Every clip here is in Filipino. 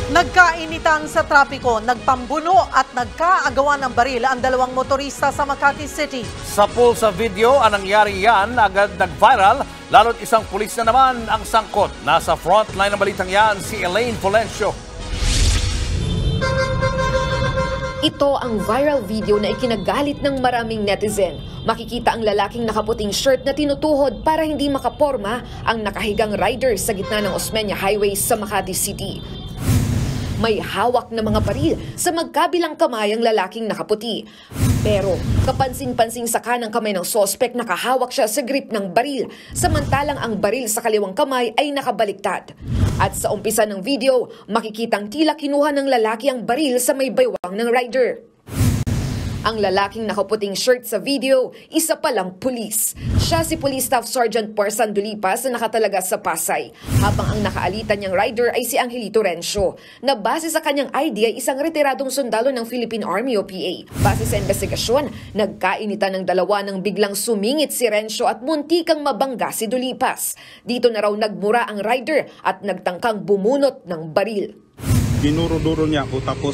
Nagkainitan sa trapiko, nagpambuno at nagkaagawan ng baril ang dalawang motorista sa Makati City. Sa pool sa video, ang nangyari yan agad nag-viral, lalo't isang pulis na naman ang sangkot. Nasa frontline ng balitang yan si Elaine Fulencio. Ito ang viral video na ikinagalit ng maraming netizen. Makikita ang lalaking nakaputing shirt na tinutuhod para hindi makaporma ang nakahigang rider sa gitna ng Osmeña Highway sa Makati City. May hawak na mga baril sa magkabilang kamay ang lalaking nakaputi. Pero kapansin-pansing sa kanang kamay ng sospek nakahawak siya sa grip ng baril, samantalang ang baril sa kaliwang kamay ay nakabaliktad. At sa umpisa ng video, makikitang tila kinuha ng lalaki ang baril sa may baywang ng rider. Ang lalaking nakaputing shirt sa video, isa palang pulis. Siya si Police Staff Sergeant Porsan Dulipas na nakatalaga sa Pasay, habang ang nakaalitan niyang rider ay si Angelito Rencio, na base sa kanyang ID ay isang retiradong sundalo ng Philippine Army o PA. Base sa investigasyon, nagkainitan ng dalawa nang biglang sumingit si Rencio at muntikang mabangga si Dulipas. Dito na raw nagmura ang rider at nagtangkang bumunot ng baril. Dinuro-duro niya ako tapos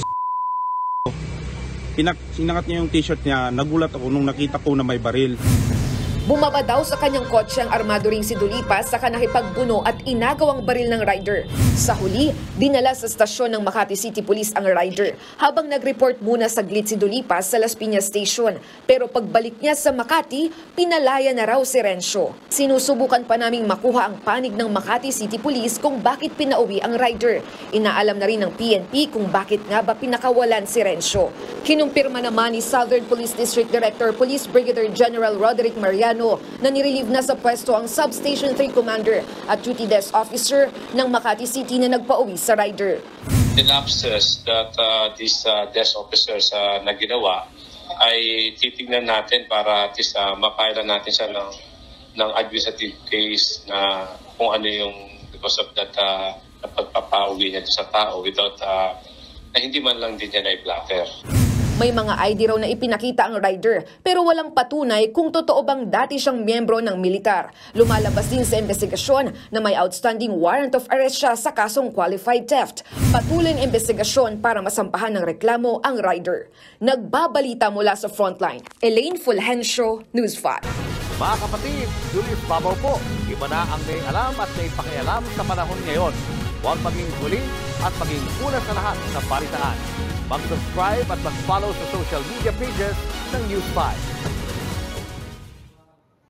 sinangat niya yung t-shirt niya, nagulat ako nung nakita ko na may baril. Bumaba daw sa kanyang kotse ang armado ring si Dulipas saka nakipagbuno at inagaw ang baril ng rider. Sa huli, dinala sa stasyon ng Makati City Police ang rider habang nag-report muna saglit si Dulipas sa Las Piñas Station. Pero pagbalik niya sa Makati, pinalaya na raw si Rencio. Sinusubukan pa naming makuha ang panig ng Makati City Police kung bakit pinauwi ang rider. Inaalam na rin ng PNP kung bakit nga ba pinakawalan si Rencio. Kinumpirma naman ni Southern Police District Director Police Brigadier General Roderick Mariano na nirelieve na sa pwesto ang Substation 3 Commander at Duty Desk Officer ng Makati City na nagpauwi sa rider. The lapses that these desk officers na ginawa ay titignan natin para at least makailan natin siya ng administrative case na kung ano yung because of that na pagpapauwi niya sa tao without na hindi man lang din niya na-i-blatter. May mga ID raw na ipinakita ang rider pero walang patunay kung totoo bang dati siyang miyembro ng militar. Lumalabas din sa investigasyon na may outstanding warrant of arrest siya sa kasong qualified theft. Patuloy ang investigasyon para masampahan ng reklamo ang rider. Nagbabalita mula sa frontline, Elaine Fulgencio, News 5. Mga kapatid, Julius Babaw po. Iba na ang may alam at may pakialam sa panahon ngayon. Huwag maging huli at maging una sa lahat sa balitaan. Mag-subscribe at mag-follow sa social media pages ng News 5.